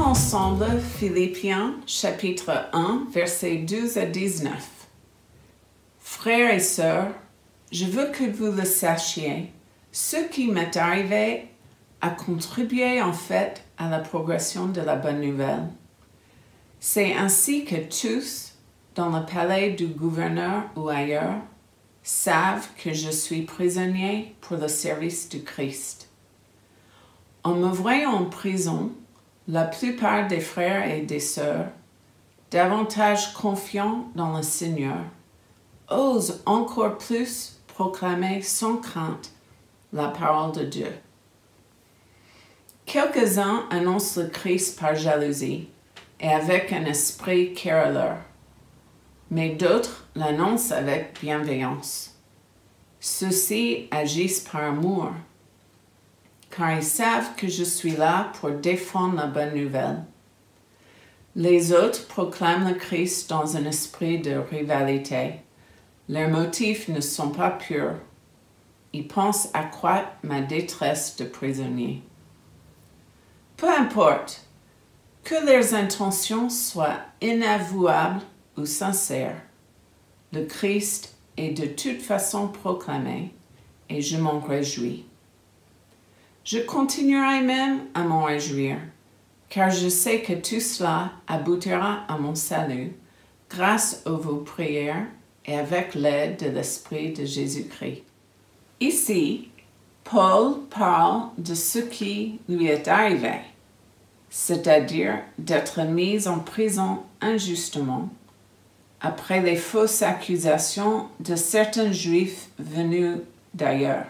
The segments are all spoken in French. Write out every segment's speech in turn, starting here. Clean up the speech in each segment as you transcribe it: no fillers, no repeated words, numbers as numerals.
ensemble Philippiens chapitre 1, versets 12 à 19. Frères et sœurs, je veux que vous le sachiez, ce qui m'est arrivé a contribué en fait à la progression de la bonne nouvelle. C'est ainsi que tous, dans le palais du gouverneur ou ailleurs, savent que je suis prisonnier pour le service du Christ. En me voyant en prison, la plupart des frères et des sœurs, davantage confiants dans le Seigneur, osent encore plus proclamer sans crainte la parole de Dieu. Quelques-uns annoncent le Christ par jalousie et avec un esprit querelleur, mais d'autres l'annoncent avec bienveillance. Ceux-ci agissent par amour, car ils savent que je suis là pour défendre la bonne nouvelle. Les autres proclament le Christ dans un esprit de rivalité. Leurs motifs ne sont pas purs. Ils pensent accroître ma détresse de prisonnier. Peu importe, que leurs intentions soient inavouables ou sincères, le Christ est de toute façon proclamé et je m'en réjouis. Je continuerai même à m'en réjouir, car je sais que tout cela aboutira à mon salut grâce à vos prières et avec l'aide de l'Esprit de Jésus-Christ. Ici, Paul parle de ce qui lui est arrivé, c'est-à-dire d'être mis en prison injustement après les fausses accusations de certains Juifs venus d'ailleurs,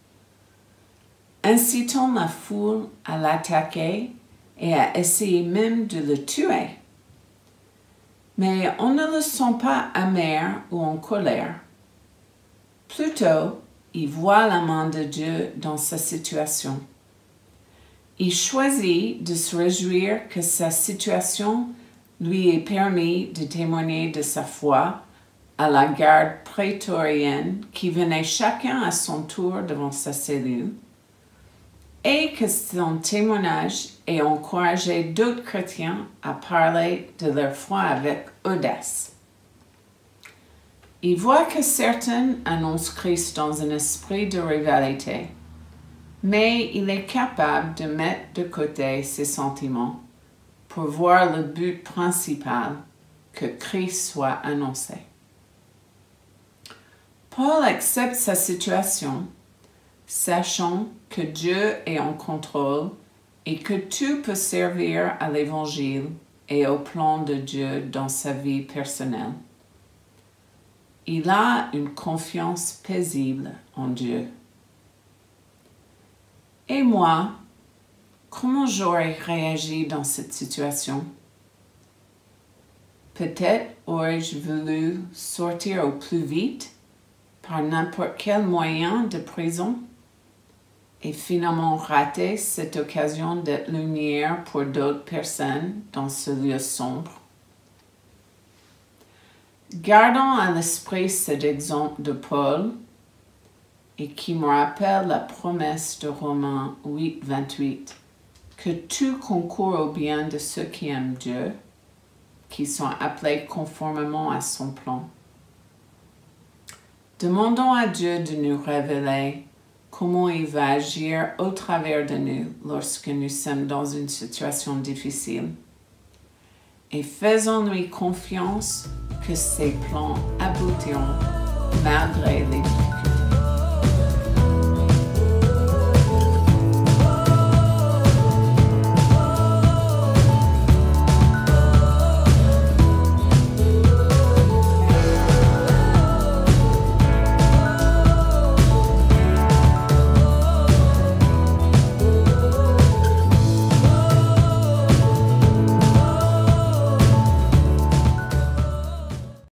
incitant la foule à l'attaquer et à essayer même de le tuer. Mais on ne le sent pas amer ou en colère. Plutôt, il voit la main de Dieu dans sa situation. Il choisit de se réjouir que sa situation lui ait permis de témoigner de sa foi à la garde prétorienne qui venait chacun à son tour devant sa cellule, et que son témoignage ait encouragé d'autres chrétiens à parler de leur foi avec audace. Il voit que certains annoncent Christ dans un esprit de rivalité, mais il est capable de mettre de côté ses sentiments pour voir le but principal, que Christ soit annoncé. Paul accepte sa situation, sachant que Dieu est en contrôle et que tout peut servir à l'Évangile et au plan de Dieu dans sa vie personnelle. Il a une confiance paisible en Dieu. Et moi, comment j'aurais réagi dans cette situation? Peut-être aurais-je voulu sortir au plus vite par n'importe quel moyen de prison et finalement rater cette occasion d'être lumière pour d'autres personnes dans ce lieu sombre. Gardons à l'esprit cet exemple de Paul et qui me rappelle la promesse de Romains 8, 28, que tout concourt au bien de ceux qui aiment Dieu, qui sont appelés conformément à son plan. Demandons à Dieu de nous révéler comment il va agir au travers de nous lorsque nous sommes dans une situation difficile. Et faisons-lui confiance que ses plans aboutiront malgré les difficultés.